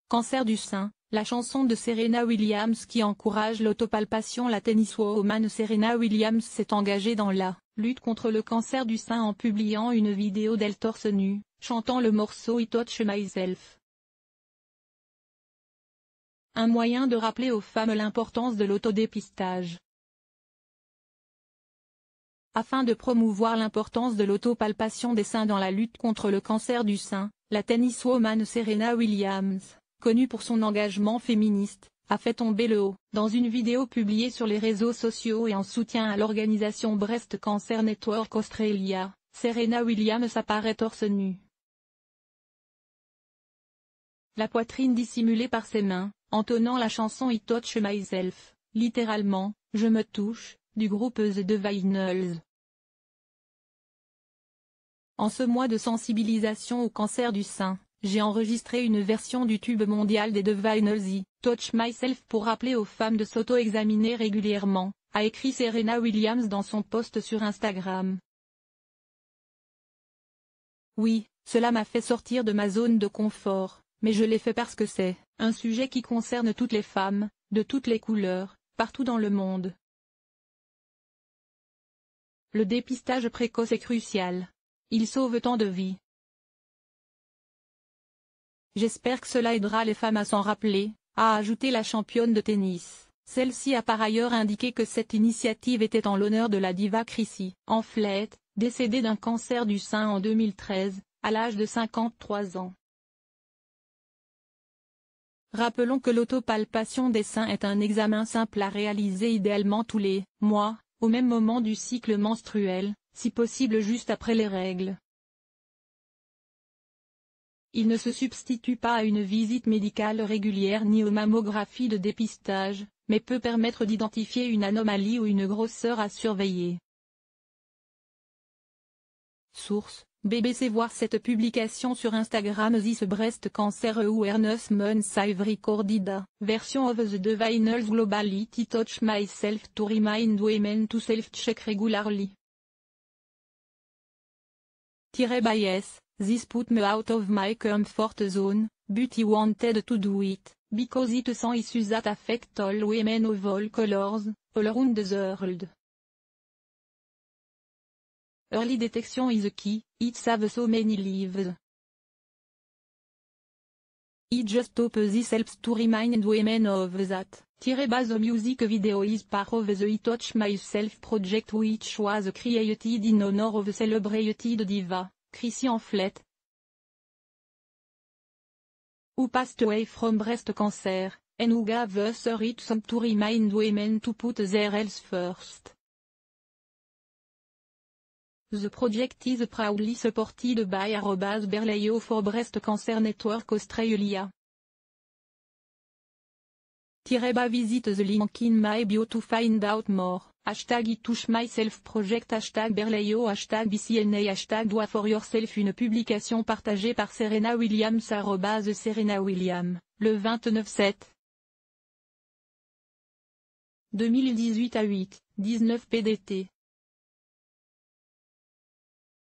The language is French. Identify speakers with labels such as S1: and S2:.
S1: Cancer du sein, la chanson de Serena Williams qui encourage l'autopalpation. La tenniswoman Serena Williams s'est engagée dans la lutte contre le cancer du sein en publiant une vidéo d'elle torse nu, chantant le morceau I Touch Myself. Un moyen de rappeler aux femmes l'importance de l'autodépistage. Afin de promouvoir l'importance de l'autopalpation des seins dans la lutte contre le cancer du sein, la tenniswoman Serena Williams, connue pour son engagement féministe, a fait tomber le haut. Dans une vidéo publiée sur les réseaux sociaux et en soutien à l'organisation Breast Cancer Network Australia, Serena Williams apparaît torse nu. La poitrine dissimulée par ses mains, entonnant la chanson I Touch Myself, littéralement, je me touche, du groupe The Divinals. En ce mois de sensibilisation au cancer du sein, j'ai enregistré une version du tube mondial des Divinals I Touch Myself pour rappeler aux femmes de s'auto-examiner régulièrement, a écrit Serena Williams dans son post sur Instagram. Oui, cela m'a fait sortir de ma zone de confort, mais je l'ai fait parce que c'est un sujet qui concerne toutes les femmes, de toutes les couleurs, partout dans le monde. Le dépistage précoce est crucial. Il sauve tant de vies. J'espère que cela aidera les femmes à s'en rappeler, a ajouté la championne de tennis. Celle-ci a par ailleurs indiqué que cette initiative était en l'honneur de la diva Chrissy Amphlett, décédée d'un cancer du sein en 2013, à l'âge de 53 ans. Rappelons que l'autopalpation des seins est un examen simple à réaliser idéalement tous les mois, au même moment du cycle menstruel, si possible juste après les règles. Il ne se substitue pas à une visite médicale régulière ni aux mammographies de dépistage, mais peut permettre d'identifier une anomalie ou une grosseur à surveiller. Source: BBC. Voir cette publication sur Instagram. This breast cancer awareness month I've recorded a version of the Divinals Globality Touch Myself to remind women to self-check regularly. Bias, this put me out of my comfort zone, but I wanted to do it, because it's an issue that affects all women of all colors, all around the world. Early detection is key, it saves so many lives. It just hope this helps to remind women of that. The music video is part of the I Touch Myself project which was created in honor of celebrated diva, Chrissy Amphlett, who passed away from breast cancer, and who gave us a rich song to remind women to put their health first. The project is proudly supported by @Berlayo for Breast Cancer Network Australia. Visit the link in my bio to find out more. #ITouchMyself project #Berlayo #BCNA #Doa for yourself. Une publication partagée par Serena Williams @Serena Williams, le 29/7. 2018 à 8:19 PDT.